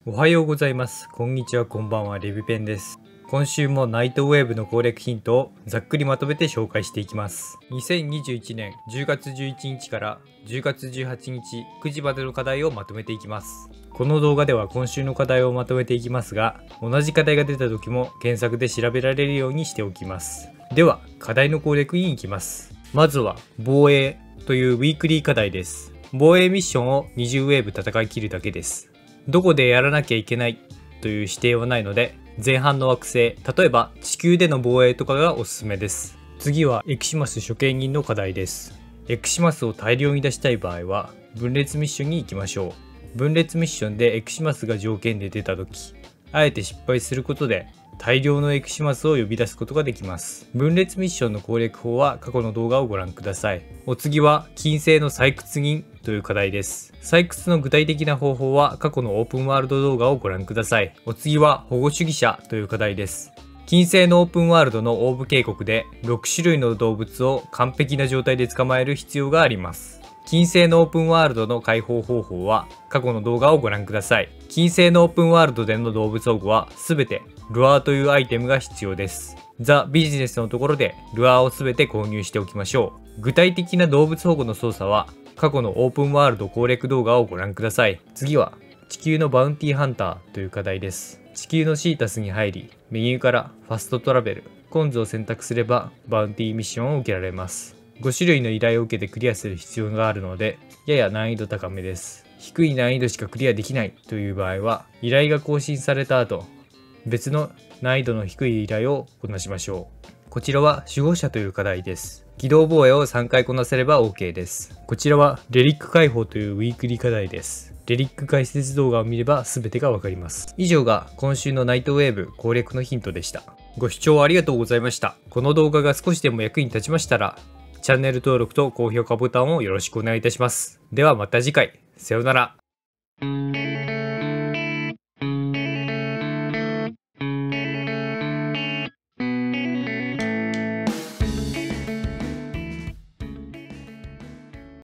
おはようございます。こんにちは、こんばんは、レビペンです。今週もナイトウェーブの攻略ヒントをざっくりまとめて紹介していきます。2021年10月11日から10月18日9時までの課題をまとめていきます。この動画では今週の課題をまとめていきますが、同じ課題が出た時も検索で調べられるようにしておきます。では、課題の攻略に行きます。まずは、防衛というウィークリー課題です。防衛ミッションを20ウェーブ戦い切るだけです。どこでやらなきゃいけないという指定はないので、前半の惑星、例えば地球での防衛とかがおすすめです。次はエクシマス処刑人の課題です。エクシマスを大量に出したい場合は分裂ミッションに行きましょう。分裂ミッションでエクシマスが条件で出た時、あえて失敗することで大量のエクシマスを呼び出すことができます。分裂ミッションの攻略法は過去の動画をご覧ください。お次は金星の採掘人という課題です。採掘の具体的な方法は過去のオープンワールド動画をご覧ください。お次は保護主義者という課題です。金星のオープンワールドのオーブ渓谷で6種類の動物を完璧な状態で捕まえる必要があります。金星のオープンワールドの解放方法は過去の動画をご覧ください。金星のオープンワールドでの動物保護は全てルアーというアイテムが必要です。ザ・ビジネスのところでルアーを全て購入しておきましょう。具体的な動物保護の操作は過去のオープンワールド攻略動画をご覧ください。次は地球のバウンティーハンターという課題です。地球のシータスに入り、メニューからファストトラベル、コンズを選択すればバウンティーミッションを受けられます。5種類の依頼を受けてクリアする必要があるので、やや難易度高めです。低い難易度しかクリアできないという場合は、依頼が更新された後、別の難易度の低い依頼をこなしましょう。こちらは守護者という課題です。機動防衛を3回こなせれば OK です。こちらはレリック解放というウィークリー課題です。レリック解説動画を見れば全てがわかります。以上が今週のナイトウェーブ攻略のヒントでした。ご視聴ありがとうございました。この動画が少しでも役に立ちましたら、チャンネル登録と高評価ボタンをよろしくお願いいたします。ではまた次回。さようなら。